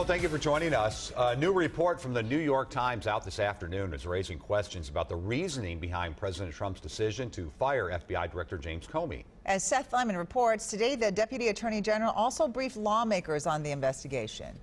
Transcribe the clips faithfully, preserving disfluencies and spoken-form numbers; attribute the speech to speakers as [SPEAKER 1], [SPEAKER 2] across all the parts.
[SPEAKER 1] Well, thank you for joining us. A new report from the New York Times out this afternoon is raising questions about the reasoning behind President Trump's decision to fire F B I Director James Comey.
[SPEAKER 2] As Seth Lemon reports, today the Deputy Attorney General also briefed lawmakers on the investigation.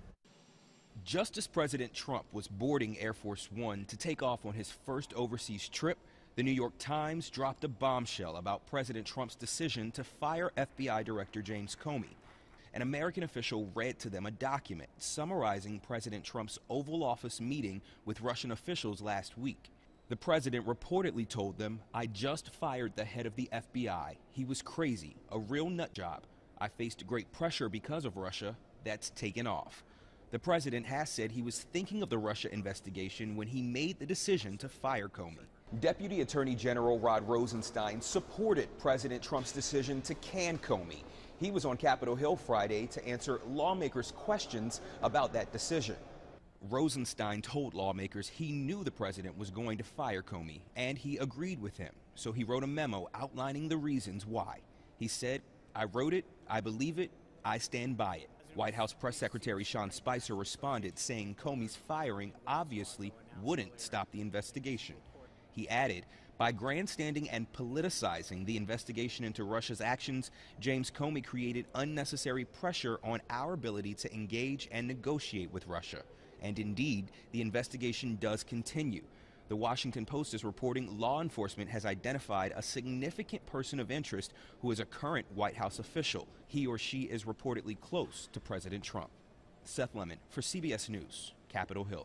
[SPEAKER 3] Just as President Trump was boarding Air Force One to take off on his first overseas trip, the New York Times dropped a bombshell about President Trump's decision to fire F B I Director James Comey. An American official read to them a document summarizing President Trump's Oval Office meeting with Russian officials last week. The president reportedly told them, "I just fired the head of the F B I. He was crazy, a real nut job. I faced great pressure because of Russia. That's taken off." The president has said he was thinking of the Russia investigation when he made the decision to fire Comey. Deputy Attorney General Rod Rosenstein supported President Trump's decision to can Comey. He was on Capitol Hill Friday to answer lawmakers' questions about that decision. Rosenstein told lawmakers he knew the president was going to fire Comey, and he agreed with him. So he wrote a memo outlining the reasons why. He said, "I wrote it, I believe it, I stand by it." White House Press Secretary Sean Spicer responded, saying Comey's firing obviously wouldn't stop the investigation. He added, "By grandstanding and politicizing the investigation into Russia's actions, James Comey created unnecessary pressure on our ability to engage and negotiate with Russia. And indeed, the investigation does continue." The Washington Post is reporting law enforcement has identified a significant person of interest who is a current White House official. He or she is reportedly close to President Trump. Seth Lemon for C B S News, Capitol Hill.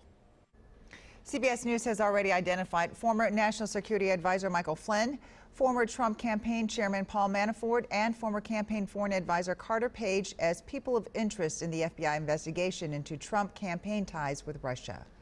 [SPEAKER 2] C B S News has already identified former National Security Advisor Michael Flynn, former Trump campaign chairman Paul Manafort, and former campaign foreign advisor Carter Page as people of interest in the F B I investigation into Trump campaign ties with Russia.